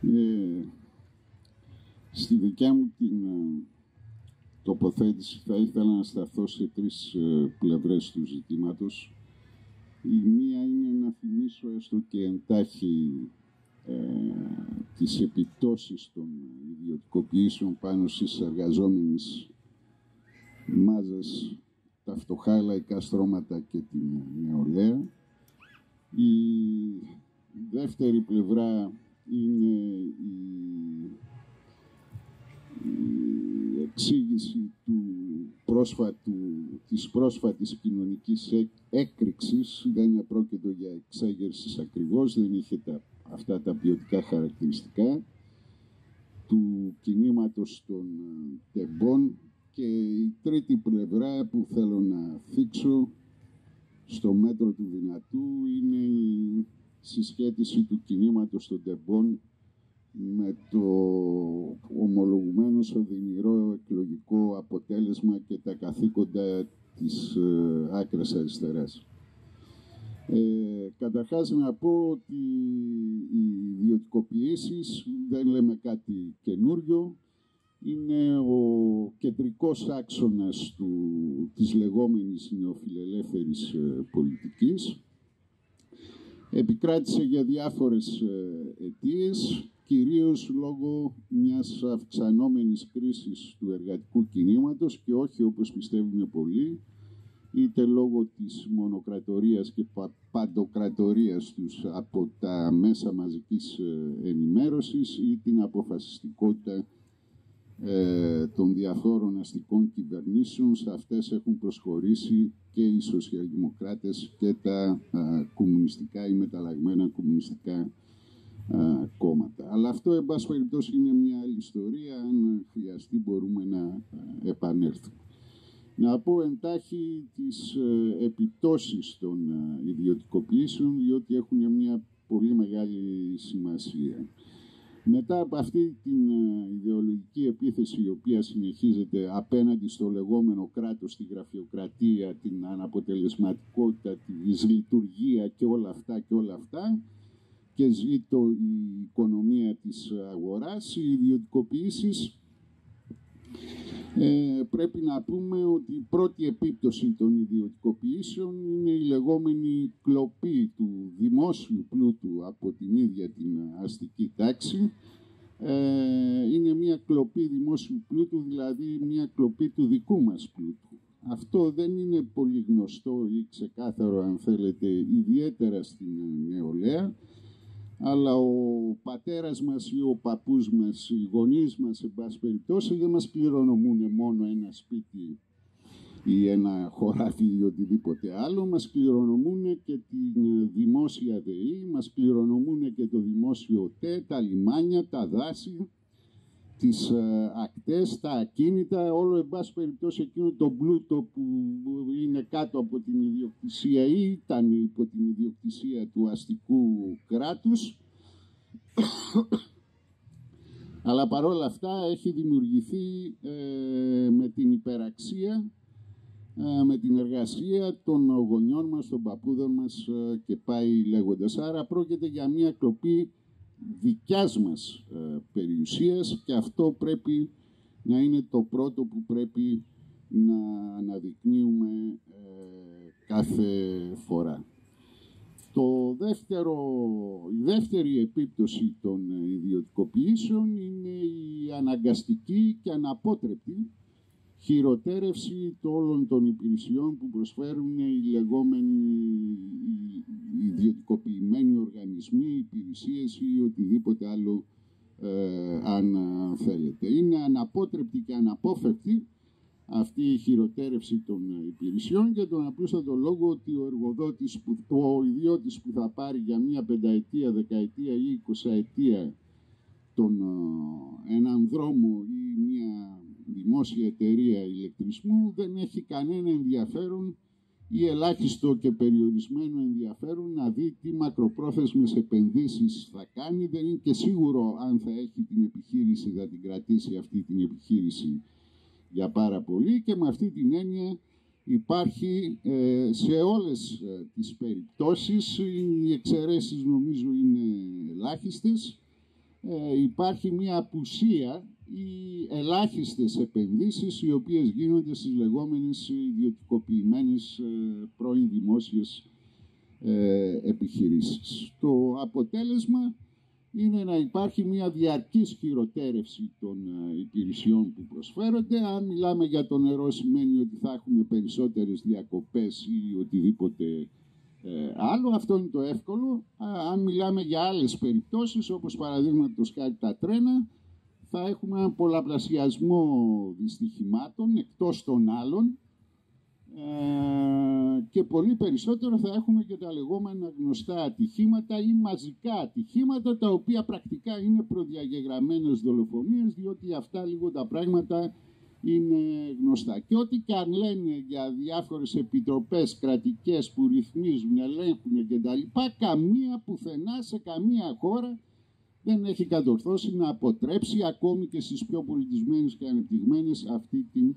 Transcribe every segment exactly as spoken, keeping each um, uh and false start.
Ε, στη δικιά μου την ε, τοποθέτηση θα ήθελα να σταθώ σε τρεις ε, πλευρές του ζητήματος. Η μία είναι να θυμίσω έστω και εντάχει ε, τις επιπτώσεις των ιδιωτικοποιήσεων πάνω στις εργαζόμενες μάζες, τα φτωχά λαϊκά στρώματα και την νεολαία. Η δεύτερη πλευρά είναι η, η εξήγηση του πρόσφατου, της πρόσφατης κοινωνικής έκρηξης. Δεν επρόκειτο για εξέγερση ακριβώς, δεν είχε τα, αυτά τα ποιοτικά χαρακτηριστικά του κινήματος των τεμπών. Και η τρίτη πλευρά που θέλω να θίξω στο μέτρο του δυνατού είναι η συσχέτιση του κινήματος των τεμπών με το ομολογουμένως οδυνηρό εκλογικό αποτέλεσμα και τα καθήκοντα της ε, άκρας αριστεράς. Ε, καταρχάς να πω ότι οι ιδιωτικοποιήσεις δεν λέμε κάτι καινούριο. Είναι ο κεντρικός άξονας του, της λεγόμενης νεοφιλελεύθερης ε, πολιτικής. Επικράτησε για διάφορες ε, αιτίες, κυρίως λόγω μιας αυξανόμενης κρίσης του εργατικού κινήματος και όχι όπως πιστεύουν πολλοί, είτε λόγω της μονοκρατορίας και παντοκρατορίας τους από τα μέσα μαζικής ε, ενημέρωσης ή την αποφασιστικότητα Ε, των διαφόρων αστικών κυβερνήσεων. Σε αυτές έχουν προσχωρήσει και οι σοσιαλδημοκράτες και τα α, κομμουνιστικά ή μεταλλαγμένα κομμουνιστικά α, κόμματα. Αλλά αυτό, εν πάση περιπτώσει, είναι μια άλλη ιστορία. Αν χρειαστεί μπορούμε να α, επανέλθουμε. Να πω εντάχει τις ε, επιπτώσεις των α, ιδιωτικοποιήσεων, διότι έχουν μια πολύ μεγάλη σημασία. Μετά από αυτή την ιδεολογική επίθεση η οποία συνεχίζεται απέναντι στο λεγόμενο κράτος, τη γραφειοκρατία, την αναποτελεσματικότητα, τη δυσλειτουργία και όλα αυτά και όλα αυτά και ζήτω η οικονομία της αγοράς, οι ιδιωτικοποιήσεις, ε, πρέπει να πούμε ότι η πρώτη επίπτωση των ιδιωτικοποιήσεων είναι η λεγόμενη κλοπή του δημόσιου πλούτου από την ίδια την αστική τάξη. Ε, είναι μια κλοπή δημόσιου πλούτου, δηλαδή μια κλοπή του δικού μας πλούτου. Αυτό δεν είναι πολύ γνωστό ή ξεκάθαρο, αν θέλετε, ιδιαίτερα στην νεολαία, αλλά ο πατέρας μας ή ο παππούς μας, οι γονείς μας, εν πάση περιπτώσει, δεν μας κληρονομούν μόνο ένα σπίτι ή ένα χωράφι ή οτιδήποτε άλλο, μας κληρονομούν και την δημόσια ΔΕΗ, μας κληρονομούν και το δημόσιο ΤΕ, τα λιμάνια, τα δάση, τις ακτές, τα ακίνητα, όλο εν πάση περιπτώσει εκείνο το πλούτο που είναι κάτω από την ιδιοκτησία ή ήταν υπό την ιδιοκτησία του αστικού κράτους. Αλλά παρόλα αυτά έχει δημιουργηθεί ε, με την υπεραξία, ε, με την εργασία των γονιών μας, των παππούδων μας ε, και πάει λέγοντας. Άρα πρόκειται για μια κλοπή δικιάς μας ε, περιουσίας και αυτό πρέπει να είναι το πρώτο που πρέπει να αναδεικνύουμε ε, κάθε φορά. Το δεύτερο, η δεύτερη επίπτωση των ιδιωτικοποιήσεων είναι η αναγκαστική και αναπότρεπτη χειροτέρευση όλων των υπηρεσιών που προσφέρουν οι λεγόμενοι οι ιδιωτικοποιημένοι οργανισμοί, υπηρεσίες ή οτιδήποτε άλλο ε, αν θέλετε. Είναι αναπότρεπτη και αναπόφευκτη αυτή η χειροτέρευση των υπηρεσιών για τον απλούστατο λόγο ότι ο εργοδότης, που, ο ιδιώτης που θα πάρει για μία πενταετία, δεκαετία ή εικοσαετία τον, έναν δρόμο ή μία δημόσια εταιρεία ηλεκτρισμού δεν έχει κανένα ενδιαφέρον ή ελάχιστο και περιορισμένο ενδιαφέρον να δει τι μακροπρόθεσμες επενδύσεις θα κάνει. Δεν είναι και σίγουρο αν θα έχει την επιχείρηση, θα την κρατήσει αυτή την επιχείρηση για πάρα πολύ, και με αυτή την έννοια υπάρχει ε, σε όλες ε, τις περιπτώσεις, οι εξαιρέσεις νομίζω είναι ελάχιστες, ε, υπάρχει μια απουσία ή ελάχιστες επενδύσεις οι οποίες γίνονται στις λεγόμενες ιδιωτικοποιημένες ε, πρώην δημόσιες ε, επιχειρήσεις. Το αποτέλεσμα είναι να υπάρχει μια διαρκής χειροτέρευση των ε, υπηρεσιών που προσφέρονται. Αν μιλάμε για το νερό, σημαίνει ότι θα έχουμε περισσότερες διακοπές ή οτιδήποτε ε, άλλο. Αυτό είναι το εύκολο. Α, αν μιλάμε για άλλες περιπτώσεις, όπως παραδείγματος χάρη τα τρένα, θα έχουμε έναν πολλαπλασιασμό δυστυχημάτων εκτός των άλλων ε, και πολύ περισσότερο θα έχουμε και τα λεγόμενα γνωστά ατυχήματα ή μαζικά ατυχήματα, τα οποία πρακτικά είναι προδιαγεγραμμένες δολοφονίες, διότι αυτά λίγο τα πράγματα είναι γνωστά. Και ό,τι και αν λένε για διάφορες επιτροπές κρατικές που ρυθμίζουν, ελέγχουν κτλ., καμία πουθενά σε καμία χώρα δεν έχει κατορθώσει να αποτρέψει ακόμη και στις πιο πολιτισμένες και ανεπτυγμένες αυτή την,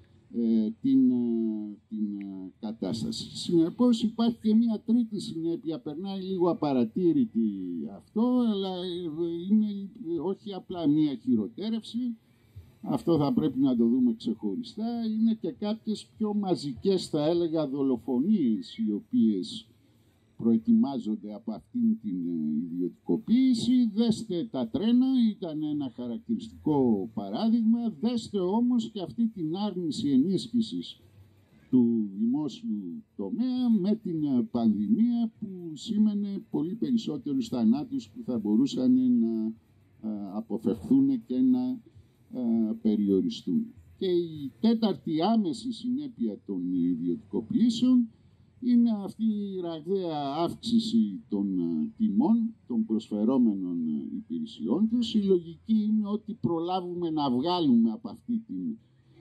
ε, την, ε, την ε, κατάσταση. Συνεπώς υπάρχει και μια τρίτη συνέπεια, περνάει λίγο απαρατήρητη αυτό, αλλά είναι όχι απλά μια χειροτέρευση, αυτό θα πρέπει να το δούμε ξεχωριστά, είναι και κάποιες πιο μαζικές, θα έλεγα, δολοφονίες οι οποίες προετοιμάζονται από αυτήν την ιδιωτικοποίηση. Δέστε τα τρένα, ήταν ένα χαρακτηριστικό παράδειγμα. Δέστε όμως και αυτή την άρνηση ενίσχυσης του δημόσιου τομέα με την πανδημία, που σήμαινε πολύ περισσότερους θανάτους που θα μπορούσαν να αποφευχθούν και να περιοριστούν. Και η τέταρτη άμεση συνέπεια των ιδιωτικοποιήσεων είναι αυτή η ραγδαία αύξηση των τιμών των προσφερόμενων υπηρεσιών τους. Η λογική είναι ότι προλάβουμε να βγάλουμε από αυτή την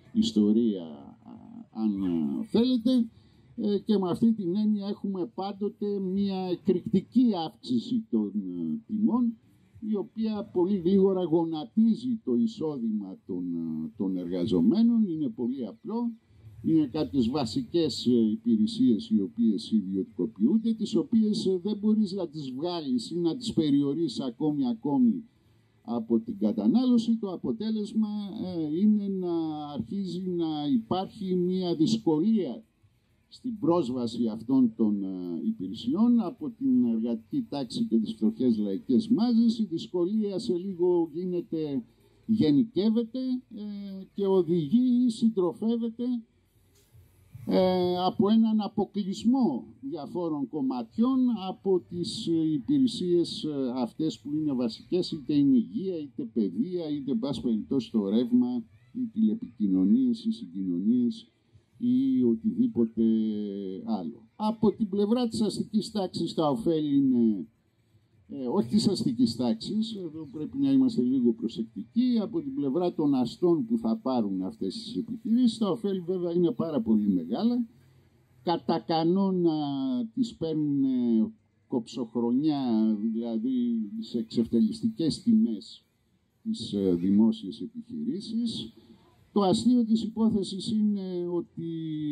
ιστορία, αν θέλετε, και με αυτή την έννοια έχουμε πάντοτε μια εκρηκτική αύξηση των τιμών, η οποία πολύ γλίγορα γονατίζει το εισόδημα των, των εργαζομένων. Είναι πολύ απλό. Είναι κάποιες βασικές υπηρεσίες οι οποίες ιδιωτικοποιούνται, τις οποίες δεν μπορείς να τις βγάλεις ή να τις περιορίσεις ακόμη ακόμη από την κατανάλωση. Το αποτέλεσμα είναι να αρχίζει να υπάρχει μια δυσκολία στην πρόσβαση αυτών των υπηρεσιών από την εργατική τάξη και τις φτωχές λαϊκές μάζες. Η δυσκολία σε λίγο γίνεται, γενικεύεται και οδηγεί ή συντροφεύεται Ε, από έναν αποκλεισμό διαφόρων κομματιών από τις υπηρεσίες αυτές που είναι βασικές, είτε είναι υγεία, είτε παιδεία, είτε εν πάση περιπτώσει το ρεύμα, ή τηλεπικοινωνίες, ή συγκοινωνίες ή οτιδήποτε άλλο. Από την πλευρά της αστικής τάξης τα ωφέλη είναι, ε, όχι της αστικής τάξης, εδώ πρέπει να είμαστε λίγο προσεκτικοί. Από την πλευρά των αστών που θα πάρουν αυτές τις επιχειρήσεις, τα ωφέλη βέβαια είναι πάρα πολύ μεγάλα. Κατά κανόνα τις παίρνουν κοψοχρονιά, δηλαδή σε εξευτελιστικές τιμές τις δημόσιες επιχειρήσεις. Το αστείο της υπόθεσης είναι ότι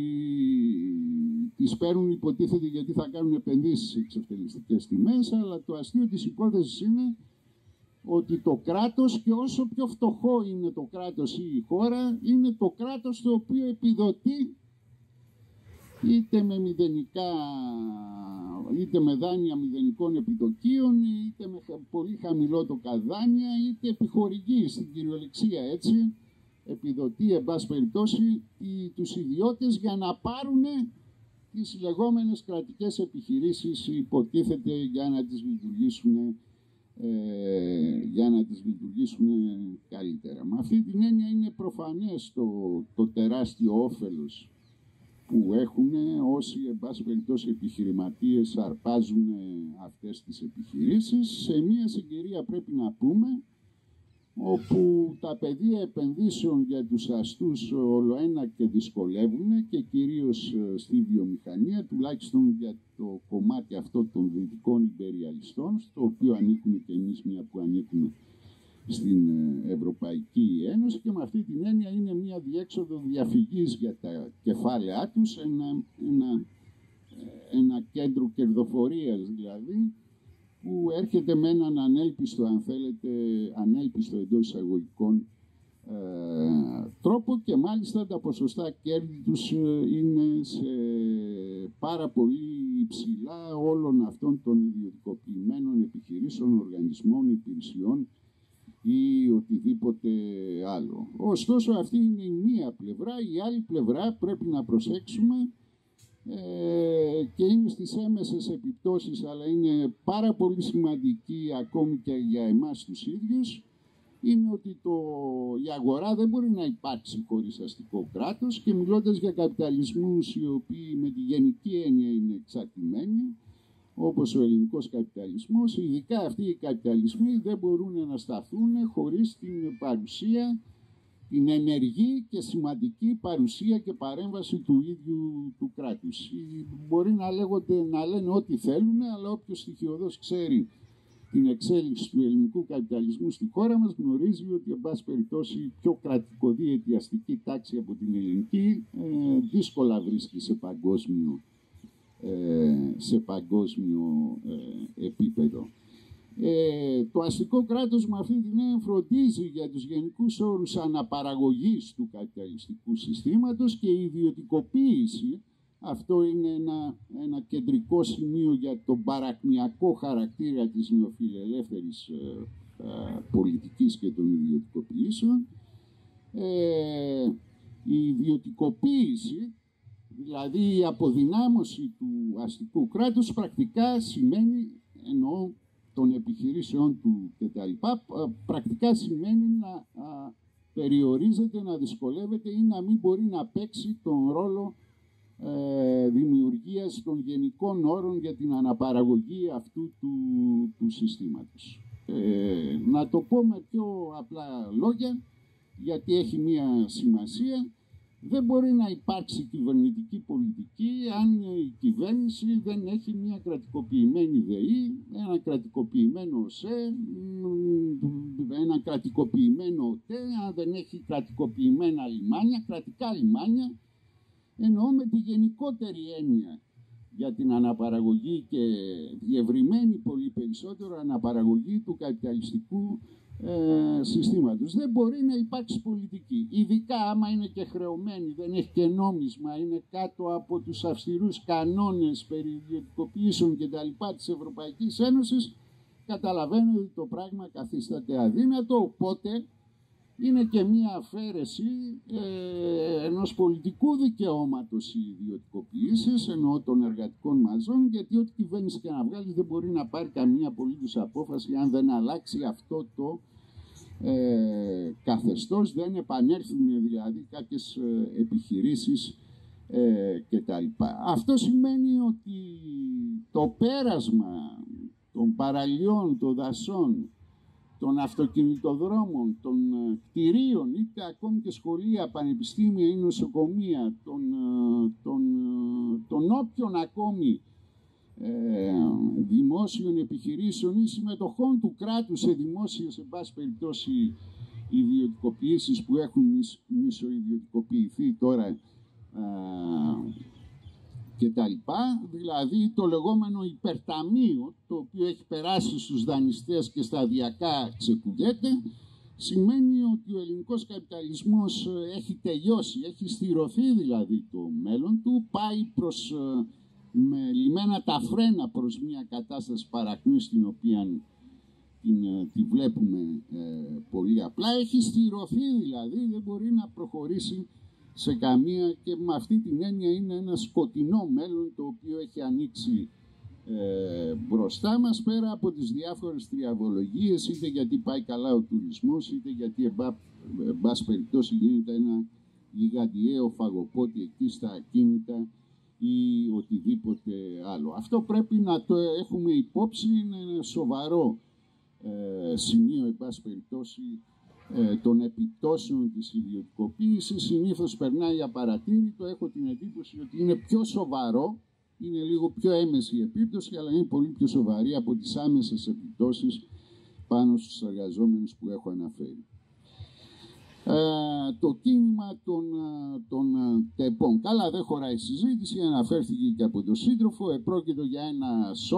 τις παίρνουν, υποτίθεται, γιατί θα κάνουν επενδύσεις σε εξευτελιστικές τιμές, αλλά το αστείο της υπόθεσης είναι ότι το κράτος, και όσο πιο φτωχό είναι το κράτος ή η χώρα, είναι το κράτος το οποίο επιδοτεί είτε με μηδενικά, είτε με δάνεια μηδενικών επιτοκίων, είτε με πολύ χαμηλότοκα δάνεια, είτε επιχορηγεί στην κυριολεξία, έτσι, επιδοτεί, εν πάση περιπτώσει, τους ιδιώτες για να πάρουν τις λεγόμενες κρατικές επιχειρήσεις, υποτίθεται, για να τις λειτουργήσουν, ε, για να τις λειτουργήσουν καλύτερα. Με αυτή την έννοια είναι προφανές το, το τεράστιο όφελος που έχουν όσοι, εν πάση περιπτώσει, επιχειρηματίες αρπάζουν αυτές τις επιχειρήσεις. Σε μια συγκυρία, πρέπει να πούμε, όπου τα πεδία επενδύσεων για τους αστούς ολοένα και δυσκολεύουν, και κυρίως στη βιομηχανία, τουλάχιστον για το κομμάτι αυτό των δυτικών υπεριαλιστών, στο οποίο ανήκουμε και εμείς, μια που ανήκουμε στην Ευρωπαϊκή Ένωση, και με αυτή την έννοια είναι μια διέξοδο διαφυγής για τα κεφάλαιά τους, ένα, ένα, ένα κέντρο κερδοφορίας δηλαδή, που έρχεται με έναν ανέλπιστο, αν θέλετε, ανέλπιστο εντός εισαγωγικών ε, τρόπο, και μάλιστα τα ποσοστά κέρδη τους είναι σε πάρα πολύ υψηλά όλων αυτών των ιδιωτικοποιημένων επιχειρήσεων, οργανισμών, υπηρεσιών ή οτιδήποτε άλλο. Ωστόσο, αυτή είναι η μία πλευρά. Η άλλη πλευρά πρέπει να προσέξουμε ε, και είναι στις έμεσες επιπτώσεις, αλλά είναι πάρα πολύ σημαντική ακόμη και για εμάς τους ίδιους, είναι ότι το, η αγορά δεν μπορεί να υπάρξει χωρίς αστικό κράτος, και μιλώντας για καπιταλισμούς οι οποίοι με τη γενική έννοια είναι εξαρτημένοι, όπως ο ελληνικός καπιταλισμός, ειδικά αυτοί οι καπιταλισμοί δεν μπορούν να σταθούν χωρίς την παρουσία, την ενεργή και σημαντική παρουσία και παρέμβαση του ίδιου του κράτους. Μπορεί να, λέγονται, να λένε ό,τι θέλουν, αλλά όποιος στοιχειωδώς ξέρει την εξέλιξη του ελληνικού καπιταλισμού στη χώρα μας γνωρίζει ότι, εν πάση περιπτώσει, πιο κρατικοδίαιτη αστική τάξη από την ελληνική ε, δύσκολα βρίσκει σε παγκόσμιο σε παγκόσμιο ε, επίπεδο. Ε, το αστικό κράτος με αυτή την έννοια φροντίζει για τους γενικούς όρους αναπαραγωγής του καπιταλιστικού συστήματος, και η ιδιωτικοποίηση, αυτό είναι ένα, ένα κεντρικό σημείο για τον παρακμιακό χαρακτήρα της νεοφιλελεύθερης ε, ε, πολιτικής και των ιδιωτικοποιήσεων. Ε, η ιδιωτικοποίηση, δηλαδή η αποδυνάμωση του αστικού κράτους, πρακτικά σημαίνει, εννοώ των επιχειρήσεων του κτλ, πρακτικά σημαίνει να α, περιορίζεται, να δυσκολεύεται ή να μην μπορεί να παίξει τον ρόλο ε, δημιουργίας των γενικών όρων για την αναπαραγωγή αυτού του, του συστήματος. Ε, να το πω με πιο απλά λόγια, γιατί έχει μία σημασία. Δεν μπορεί να υπάρξει κυβερνητική πολιτική αν η κυβέρνηση δεν έχει μια κρατικοποιημένη ΔΕΗ, ένα κρατικοποιημένο ΟΣΕ, ένα κρατικοποιημένο ΟΤΕ, αν δεν έχει κρατικοποιημένα λιμάνια, κρατικά λιμάνια. Εννοώ με τη γενικότερη έννοια για την αναπαραγωγή και διευρυμένη πολύ περισσότερο αναπαραγωγή του καπιταλιστικού Ε, συστήματος. Δεν μπορεί να υπάρξει πολιτική, ειδικά άμα είναι και χρεωμένη, δεν έχει και νόμισμα, είναι κάτω από τους αυστηρούς κανόνες περί ιδιωτικοποιήσεων και τα λοιπά της Ευρωπαϊκής Ένωσης. Καταλαβαίνετε ότι το πράγμα καθίσταται αδύνατο, οπότε είναι και μία αφαίρεση ε, ενός πολιτικού δικαιώματος οι ιδιωτικοποιήσεις, εννοώ των εργατικών μαζών, γιατί ό,τι κυβέρνηση και να βγάλει δεν μπορεί να πάρει καμία απολύτως απόφαση αν δεν αλλάξει αυτό το ε, καθεστώς, δεν επανέλθουν δηλαδή κάποιες ε, επιχειρήσεις ε, κτλ. Αυτό σημαίνει ότι το πέρασμα των παραλιών, των δασών, των αυτοκινητοδρόμων, των κτηρίων, είτε ακόμη και σχολεία, πανεπιστήμια ή νοσοκομεία, των, των, των όποιων ακόμη ε, δημόσιων επιχειρήσεων ή συμμετοχών του κράτους σε δημόσιες, εν πάση περιπτώσει, ιδιωτικοποιήσεις που έχουν μισοϊδιωτικοποιηθεί τώρα ε, και τα λοιπά, δηλαδή το λεγόμενο υπερταμείο, το οποίο έχει περάσει στους δανειστές και σταδιακά ξεκουγέται, σημαίνει ότι ο ελληνικός καπιταλισμός έχει τελειώσει, έχει στηρωθεί δηλαδή το μέλλον του, πάει προς, με λιμένα τα φρένα προς μια κατάσταση παρακμής, στην οποία την, τη βλέπουμε ε, πολύ απλά, έχει στηρωθεί δηλαδή, δεν μπορεί να προχωρήσει σε καμία, και με αυτή την έννοια είναι ένα σκοτεινό μέλλον το οποίο έχει ανοίξει ε, μπροστά μας, πέρα από τις διάφορες τριαβολογίες, είτε γιατί πάει καλά ο τουρισμός, είτε γιατί εν πάση περιπτώσει γίνεται ένα γιγαντιαίο φαγοπότη εκεί στα ακίνητα ή οτιδήποτε άλλο. Αυτό πρέπει να το έχουμε υπόψη, είναι ένα σοβαρό ε, σημείο, εν πάση περιπτώσει, των επιπτώσεων της ιδιωτικοποίησης. Συνήθως περνάει απαρατήρητο, έχω την εντύπωση ότι είναι πιο σοβαρό, είναι λίγο πιο έμεση η επίπτωση, αλλά είναι πολύ πιο σοβαρή από τις άμεσες επιπτώσεις πάνω στους εργαζόμενους που έχω αναφέρει. Ε, το κίνημα των, των ΤΕΠών. Καλά, δεν χωράει συζήτηση, αναφέρθηκε και από τον σύντροφο, επρόκειτο για ένα σοκ,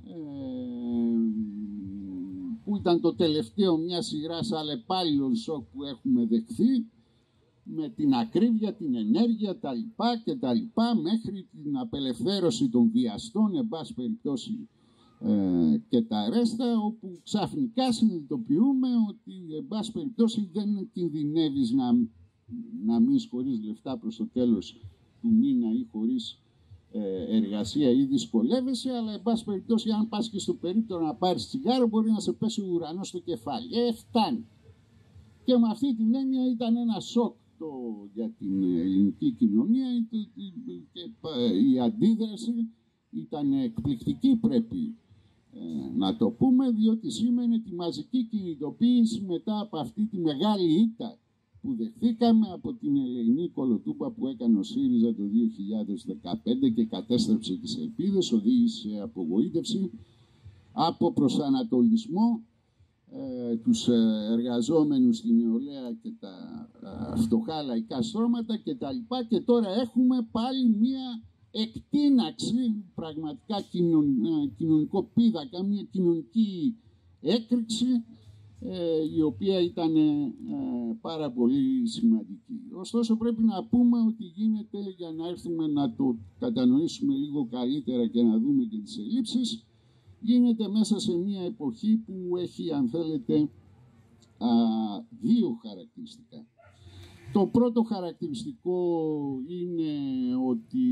που ήταν το τελευταίο μια σειράς αλλεπάλληλων σοκ που έχουμε δεχθεί, με την ακρίβεια, την ενέργεια, τα λοιπά και τα λοιπά, μέχρι την απελευθέρωση των βιαστών, εν πάση περιπτώσει, ε, και τα ρέστα, όπου ξαφνικά συνειδητοποιούμε ότι, εν πάση περιπτώσει, δεν κινδυνεύεις να, να μείνεις χωρίς λεφτά προς το τέλος του μήνα ή χωρίς ε, εργασία ή δυσκολεύεσαι, αλλά, εν πάση περιπτώσει, αν πας και στο περίπτωμα να πάρεις τσιγάρο, μπορεί να σε πέσει ο ουρανός στο κεφάλι. Ε, φτάνει. Και με αυτή την έννοια ήταν ένα σοκ το, για την ελληνική κοινωνία, και η αντίδραση ήταν εκπληκτική, πρέπει ε, να το πούμε, διότι σήμαινε τη μαζική κινητοποίηση μετά από αυτή τη μεγάλη ήττα που δεχθήκαμε από την ελεηνή κολοτούμπα που έκανε ο ΣΥΡΙΖΑ το δύο χιλιάδες δεκαπέντε και κατέστρεψε τις ελπίδες, οδήγησε σε απογοήτευση, από προσανατολισμό ε, τους εργαζόμενους στην νεολαία και τα ε, φτωχά λαϊκά στρώματα και τα λοιπά, και τώρα έχουμε πάλι μία εκτείναξη, πραγματικά κοινων, κοινωνικό πίδακα, μια κοινωνική έκρηξη, ε, η οποία ήταν ε, πάρα πολύ σημαντική. Ωστόσο πρέπει να πούμε ότι γίνεται, για να έρθουμε να το κατανοήσουμε λίγο καλύτερα και να δούμε και τις ελλείψεις, γίνεται μέσα σε μια εποχή που έχει, αν θέλετε, α, δύο χαρακτηριστικά. Το πρώτο χαρακτηριστικό είναι ότι,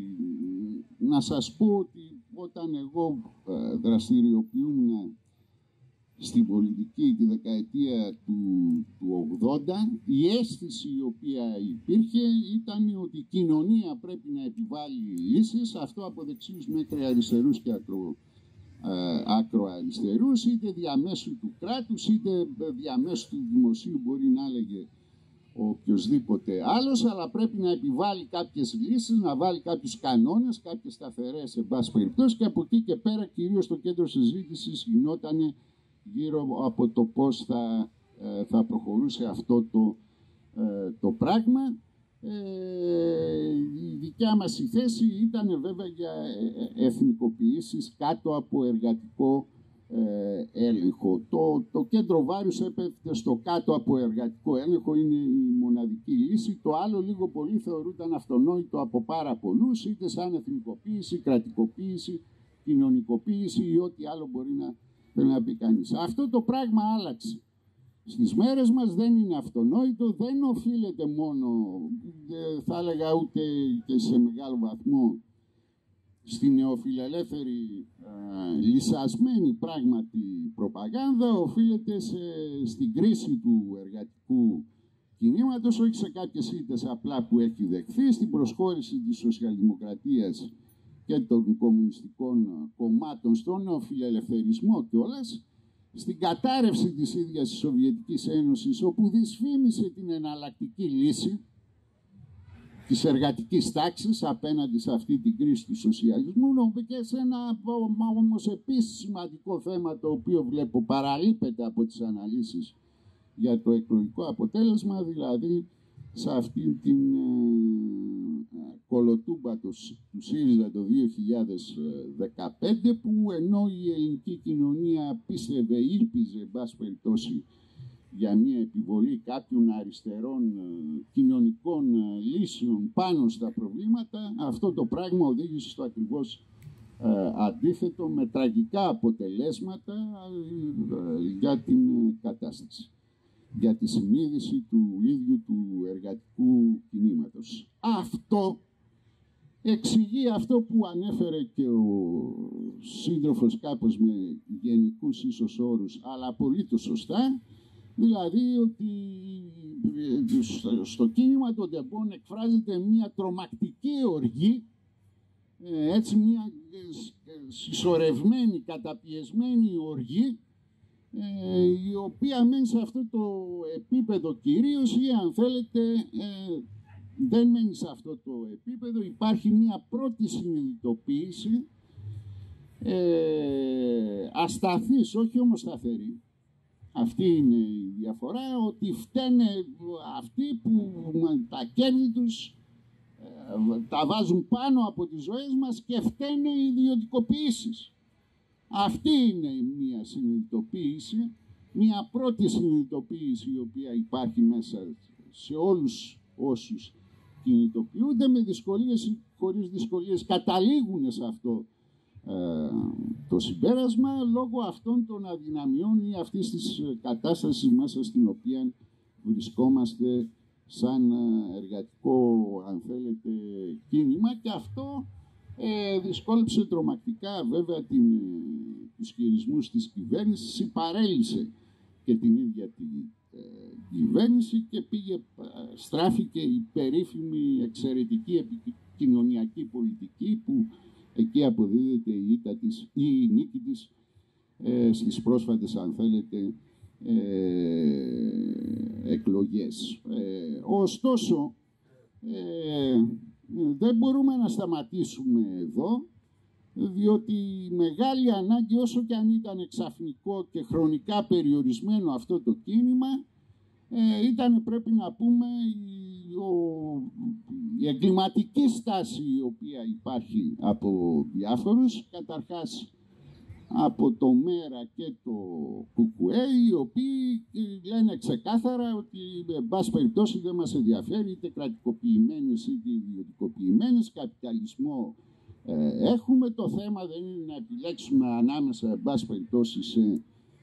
να σας πω ότι όταν εγώ δραστηριοποιούμουν στην πολιτική τη δεκαετία του, του ογδόντα, η αίσθηση η οποία υπήρχε ήταν ότι η κοινωνία πρέπει να επιβάλλει λύσεις, αυτό από δεξιούς μέχρι αριστερούς και ακρο, ακροαριστερούς, είτε διαμέσου του κράτους, είτε διαμέσου του δημοσίου, μπορεί να έλεγε οποιοσδήποτε άλλος, αλλά πρέπει να επιβάλλει κάποιες λύσεις, να βάλει κάποιους κανόνες, κάποιες σταθερές, σε πάση περιπτώσει, και από εκεί και πέρα κυρίως το κέντρο συζήτησης γινόταν γύρω από το πώς θα, θα προχωρούσε αυτό το, το πράγμα. Ε, η δικιά μας η θέση ήταν βέβαια για εθνικοποιήσεις κάτω από εργατικό ε, έλεγχο. Το, το κέντρο βάρους έπεφτε στο κάτω από εργατικό έλεγχο, είναι η μοναδική λύση. Το άλλο λίγο πολύ θεωρούταν αυτονόητο από πάρα πολλούς, είτε σαν εθνικοποίηση, κρατικοποίηση, κοινωνικοποίηση ή ό,τι άλλο μπορεί να, να πει κανείς. Αυτό το πράγμα άλλαξε. Στις μέρες μας δεν είναι αυτονόητο, δεν οφείλεται μόνο, θα έλεγα ούτε και σε μεγάλο βαθμό, στην νεοφιλελεύθερη ε, λυσασμένη πράγματι προπαγάνδα, οφείλεται σε, στην κρίση του εργατικού κινήματος, όχι σε κάποιες ήττες απλά που έχει δεχθεί, στην προσχώρηση της σοσιαλδημοκρατίας και των κομμουνιστικών κομμάτων στον νεοφιλελευθερισμό κιόλας, στην κατάρρευση της ίδιας της Σοβιετικής Ένωσης, όπου δυσφήμισε την εναλλακτική λύση της εργατικής τάξης απέναντι σε αυτή την κρίση του σοσιαλισμού, και σε ένα όμως επίσης σημαντικό θέμα, το οποίο βλέπω παραλείπεται από τις αναλύσεις για το εκλογικό αποτέλεσμα, δηλαδή σε αυτή την ε, κολοτούμπα του, του ΣΥΡΙΖΑ το δύο χιλιάδες δεκαπέντε, που ενώ η ελληνική κοινωνία πίστευε, ήλπιζε, εν πάση περιπτώσει, για μια επιβολή κάποιων αριστερών ε, κοινωνικών ε, λύσεων πάνω στα προβλήματα, αυτό το πράγμα οδήγησε στο ακριβώς ε, αντίθετο, με τραγικά αποτελέσματα ε, ε, για την ε, κατάσταση, για τη συνείδηση του ίδιου του εργατικού κινήματος. Αυτό εξηγεί αυτό που ανέφερε και ο σύντροφος κάπως με γενικούς ίσως όρους, αλλά απολύτως σωστά, δηλαδή ότι στο κίνημα των τεμπών εκφράζεται μια τρομακτική οργή, έτσι μια συσσωρευμένη, καταπιεσμένη οργή, η οποία μένει σε αυτό το επίπεδο κυρίως, ή αν θέλετε δεν μένει σε αυτό το επίπεδο. Υπάρχει μια πρώτη συνειδητοποίηση, ασταθής, όχι όμως σταθερή. Αυτή είναι η διαφορά, ότι φταίνε αυτοί που τα κέρδη τους ε, τα βάζουν πάνω από τις ζωές μας, και φταίνε οι ιδιωτικοποιήσεις. Αυτή είναι μια συνειδητοποίηση, μια πρώτη συνειδητοποίηση η οποία υπάρχει μέσα σε όλους όσους κινητοποιούνται, με δυσκολίες ή χωρίς δυσκολίες καταλήγουν σε αυτό ε, το συμπέρασμα λόγω αυτών των αδυναμιών ή αυτής της κατάστασης μέσα στην οποία βρισκόμαστε σαν εργατικό, αν θέλετε, κίνημα, και αυτό ε, δυσκόλεψε τρομακτικά βέβαια την, τους χειρισμούς της κυβέρνησης, συμπαρέλυσε και την ίδια την ε, κυβέρνηση και πήγε, ε, στράφηκε η περίφημη εξαιρετική επικοινωνιακή πολιτική που εκεί αποδίδεται η ήττα της ή η νίκη της ε, στις πρόσφατες, αν θέλετε, ε, εκλογές. Ε, ωστόσο, ε, δεν μπορούμε να σταματήσουμε εδώ, διότι η μεγάλη ανάγκη, όσο και αν ήταν εξαφνικό και χρονικά περιορισμένο αυτό το κίνημα, ε, ήταν, πρέπει να πούμε, η, ο, η εγκληματική στάση η οποία υπάρχει από διάφορους, καταρχάς από το ΜΕΡΑ και το ΚΚΕ, οι οποίοι λένε ξεκάθαρα ότι εν πάση περιπτώσει δεν μας ενδιαφέρει είτε κρατικοποιημένες είτε ιδιωτικοποιημένες, καπιταλισμό ε, έχουμε, το θέμα δεν είναι να επιλέξουμε ανάμεσα εν πάση περιπτώσει σε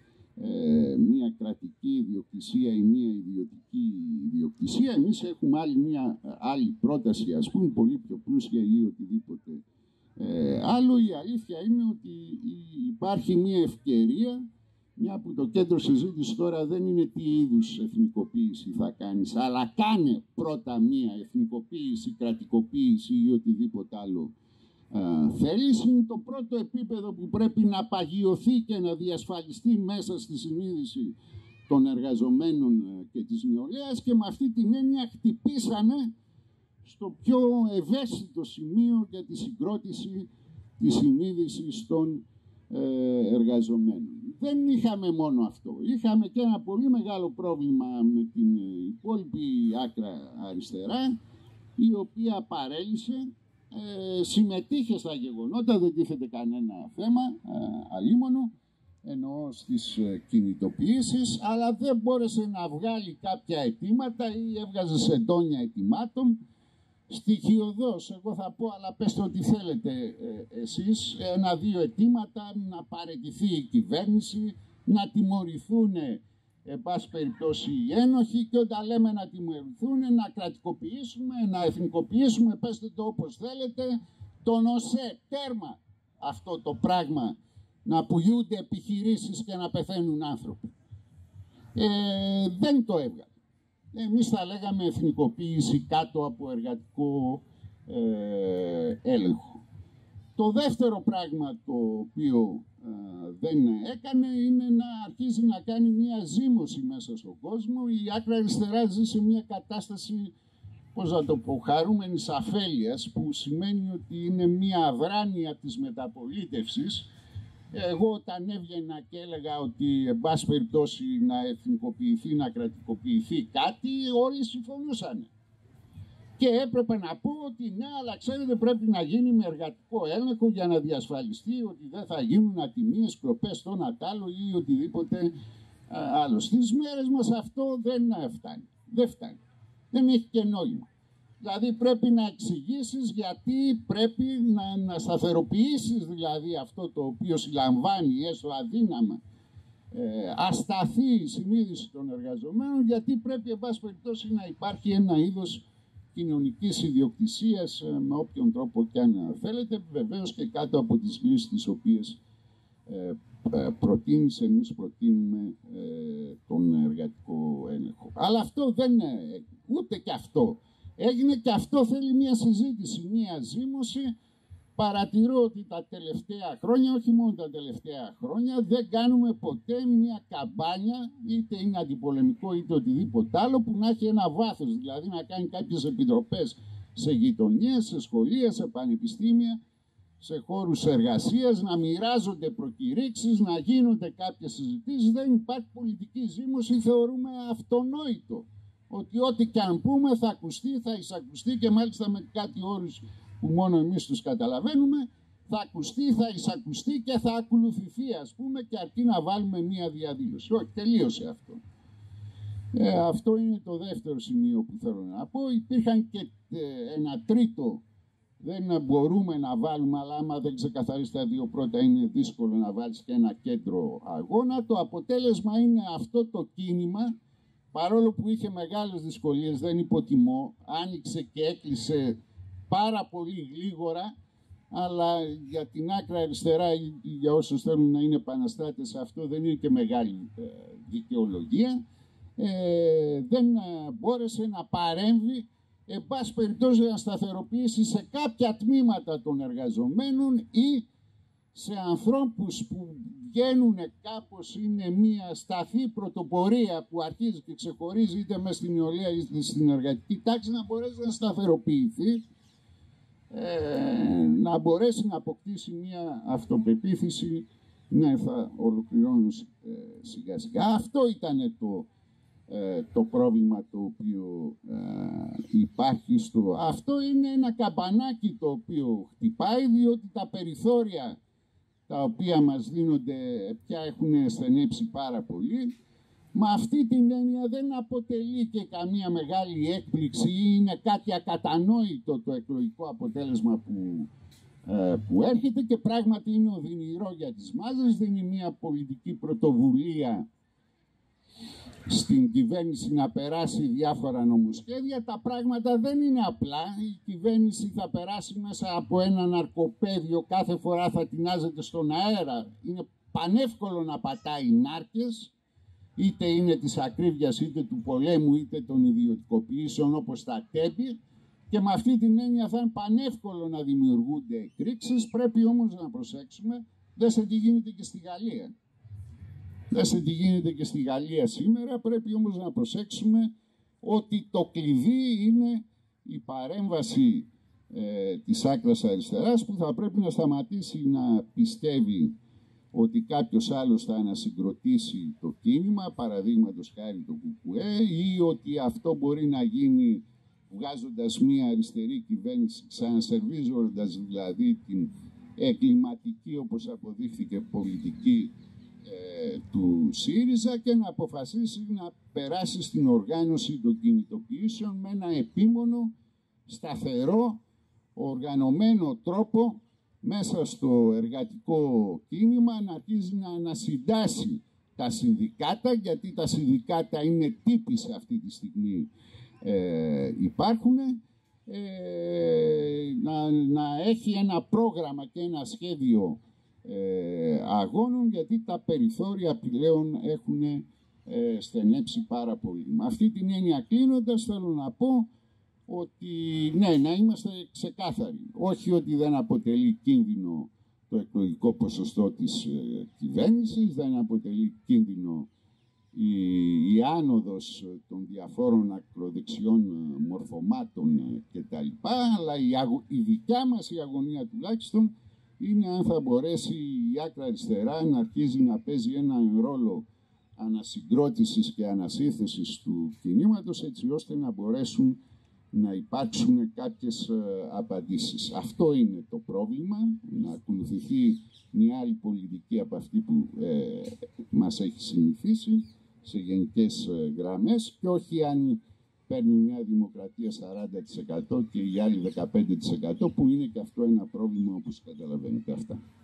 ε, μια κρατική ιδιοκτησία ή μια ιδιωτική ιδιοκτησία. Εμείς έχουμε άλλη μια άλλη πρόταση, ας πούμε, πολύ πιο πλούσια ή οτιδήποτε Ε, άλλο. Η αλήθεια είναι ότι υπάρχει μια ευκαιρία, μια που το κέντρο συζήτηση τώρα δεν είναι τι είδους εθνικοποίηση θα κάνεις, αλλά κάνε πρώτα μια εθνικοποίηση, κρατικοποίηση ή οτιδήποτε άλλο ε, θέλεις. Είναι το πρώτο επίπεδο που πρέπει να παγιωθεί και να διασφαλιστεί μέσα στη συνείδηση των εργαζομένων και της νεολαίας, και με αυτή την έννοια χτυπήσανε στο πιο ευαίσθητο σημείο για τη συγκρότηση της συνείδησης των ε, εργαζομένων. Δεν είχαμε μόνο αυτό. Είχαμε και ένα πολύ μεγάλο πρόβλημα με την υπόλοιπη άκρα αριστερά, η οποία παρέλυσε, ε, συμμετείχε στα γεγονότα, δεν τίθεται κανένα θέμα, ε, αλίμονο, εννοώ στις κινητοποιήσεις, αλλά δεν μπόρεσε να βγάλει κάποια αιτήματα ή έβγαζε σεντόνια αιτημάτων. Στοιχειοδός, εγώ θα πω, αλλά πέστε ό,τι θέλετε ε, εσείς, ένα-δύο αιτήματα, να παραιτηθεί η κυβέρνηση, να τιμωρηθούν, εν πάση περιπτώσει, οι ένοχοι, και όταν λέμε να τιμωρηθούν, να κρατικοποιήσουμε, να εθνικοποιήσουμε, πέστε το όπως θέλετε, τον ΟΣΕ, τέρμα αυτό το πράγμα, να πουλούνται επιχειρήσεις και να πεθαίνουν άνθρωποι. Ε, δεν το έβγαλε. Εμείς θα λέγαμε εθνικοποίηση κάτω από εργατικό ε, έλεγχο. Το δεύτερο πράγμα το οποίο ε, δεν έκανε είναι να αρχίσει να κάνει μια ζήμωση μέσα στον κόσμο. Η άκρα αριστερά ζει σε μια κατάσταση, πώς να το πω, χαρούμενης αφέλειας, που σημαίνει ότι είναι μια αδράνεια της μεταπολίτευσης. Εγώ όταν έβγαινα και έλεγα ότι εν πάση περιπτώσει να εθνικοποιηθεί, να κρατικοποιηθεί κάτι, όλοι συμφωνούσαν. Και έπρεπε να πω ότι ναι, αλλά ξέρετε, πρέπει να γίνει με εργατικό έλεγχο για να διασφαλιστεί ότι δεν θα γίνουν ατιμίες, κλοπές, το ένα τ' άλλο ή οτιδήποτε άλλο. Στις μέρες μας αυτό δεν φτάνει. Δεν φτάνει. Δεν έχει και νόημα. Δηλαδή πρέπει να εξηγήσεις γιατί πρέπει να, να σταθεροποιήσεις δηλαδή αυτό το οποίο συλλαμβάνει έστω αδύναμα, ε, ασταθεί η συνείδηση των εργαζομένων, γιατί πρέπει εν πάση περιπτώσει να υπάρχει ένα είδος κοινωνικής ιδιοκτησίας ε, με όποιον τρόπο και αν θέλετε, βεβαίως και κάτω από τις λύσεις τις οποίες ε, ε, προτείνεις, εμείς προτείνουμε ε, τον εργατικό έλεγχο. Αλλά αυτό δεν είναι, ούτε και αυτό έγινε, και αυτό θέλει μια συζήτηση, μια ζήμωση. Παρατηρώ ότι τα τελευταία χρόνια, όχι μόνο τα τελευταία χρόνια, δεν κάνουμε ποτέ μια καμπάνια, είτε είναι αντιπολεμικό είτε οτιδήποτε άλλο, που να έχει ένα βάθος, δηλαδή να κάνει κάποιες επιτροπές σε γειτονιές, σε σχολεία, σε πανεπιστήμια, σε χώρους εργασίας, να μοιράζονται προκηρύξεις, να γίνονται κάποιες συζητήσεις. Δεν υπάρχει πολιτική ζήμωση, θεωρούμε αυτονόητο ότι ό,τι και αν πούμε θα ακουστεί, θα εισακουστεί, και μάλιστα με κάτι όρους που μόνο εμείς τους καταλαβαίνουμε, θα ακουστεί, θα εισακουστεί και θα ακολουθηθεί, ας πούμε, και αρκεί να βάλουμε μία διαδήλωση. Όχι, τελείωσε αυτό. Ε, αυτό είναι το δεύτερο σημείο που θέλω να πω. Υπήρχαν και ε, ένα τρίτο, δεν μπορούμε να βάλουμε, αλλά άμα δεν ξεκαθαρίσει τα δύο πρώτα είναι δύσκολο να βάλεις και ένα κέντρο αγώνα. Το αποτέλεσμα είναι αυτό το κίνημα, παρόλο που είχε μεγάλες δυσκολίες, δεν υποτιμώ, άνοιξε και έκλεισε πάρα πολύ γλίγορα, αλλά για την άκρα αριστερά, για όσους θέλουν να είναι επαναστάτες, αυτό δεν είναι και μεγάλη ε, δικαιολογία. Ε, δεν μπόρεσε να παρέμβει, εν πάση περιπτώσει, να σταθεροποιήσει σε κάποια τμήματα των εργαζομένων ή σε ανθρώπους που βγαίνουν κάπως, είναι μια σταθή πρωτοπορία που αρχίζει και ξεχωρίζει είτε μέσα στην νεολαία είτε στην εργατική τάξη, να μπορέσει να σταθεροποιηθεί, ε, να μπορέσει να αποκτήσει μια αυτοπεποίθηση. Ναι, θα ολοκληρώνω ε, σιγά σιγά. Αυτό ήταν το το πρόβλημα το οποίο ε, υπάρχει στο... Αυτό είναι ένα καμπανάκι το οποίο χτυπάει, διότι τα περιθώρια τα οποία μας δίνονται πια έχουν στενέψει πάρα πολύ. Με αυτή την έννοια δεν αποτελεί και καμία μεγάλη έκπληξη ή είναι κάτι ακατανόητο το εκλογικό αποτέλεσμα που, ε, που έρχεται, και πράγματι είναι οδυνηρό για τις μάζες, δίνει μια πολιτική πρωτοβουλία στην κυβέρνηση να περάσει διάφορα νομοσχέδια. Τα πράγματα δεν είναι απλά. Η κυβέρνηση θα περάσει μέσα από ένα ναρκοπαίδιο, κάθε φορά θα τεινάζεται στον αέρα. Είναι πανεύκολο να πατάει νάρκες, είτε είναι της ακρίβειας, είτε του πολέμου, είτε των ιδιωτικοποιήσεων όπως τα τέμπη, και με αυτή την έννοια θα είναι πανεύκολο να δημιουργούνται εκρήξεις. Πρέπει όμως να προσέξουμε, δέστε τι γίνεται και στη Γαλλία. Δέστε τι γίνεται και στη Γαλλία σήμερα. Πρέπει όμως να προσέξουμε ότι το κλειδί είναι η παρέμβαση ε, της άκρας αριστεράς, που θα πρέπει να σταματήσει να πιστεύει ότι κάποιος άλλος θα ανασυγκροτήσει το κίνημα, παραδείγματος χάρη το ΚΚΕ, ή ότι αυτό μπορεί να γίνει βγάζοντας μια αριστερή κυβέρνηση, ξανασερβίζοντας δηλαδή την εγκληματική, όπως αποδείχθηκε, πολιτική ε, του ΣΥΡΙΖΑ, και να αποφασίσει να περάσει στην οργάνωση των κινητοποιήσεων με ένα επίμονο, σταθερό, οργανωμένο τρόπο μέσα στο εργατικό κίνημα, να αρχίζει να ανασυντάσει τα συνδικάτα, γιατί τα συνδικάτα είναι τύποι σε αυτή τη στιγμή ε, υπάρχουν, ε, να, να έχει ένα πρόγραμμα και ένα σχέδιο ε, αγώνων, γιατί τα περιθώρια πλέον έχουν ε, στενέψει πάρα πολύ. Με αυτή την έννοια, κλείνοντας, θέλω να πω ότι ναι, να είμαστε ξεκάθαροι. Όχι ότι δεν αποτελεί κίνδυνο το εκλογικό ποσοστό της ε, κυβέρνησης, δεν αποτελεί κίνδυνο η, η άνοδος των διαφόρων ακροδεξιών μορφωμάτων κτλ. Αλλά η, αγω, η δικιά μας η αγωνία τουλάχιστον είναι αν θα μπορέσει η άκρα αριστερά να αρχίζει να παίζει έναν ρόλο ανασυγκρότησης και ανασύνθεσης του κινήματος, έτσι ώστε να μπορέσουν να υπάρξουν κάποιες απαντήσεις. Αυτό είναι το πρόβλημα, να ακολουθηθεί μια άλλη πολιτική από αυτή που ε, μας έχει συνηθίσει σε γενικές γραμμές, και όχι αν παίρνει μια δημοκρατία σαράντα τοις εκατό και οι άλλοι δεκαπέντε τοις εκατό, που είναι και αυτό ένα πρόβλημα, όπως καταλαβαίνετε αυτά.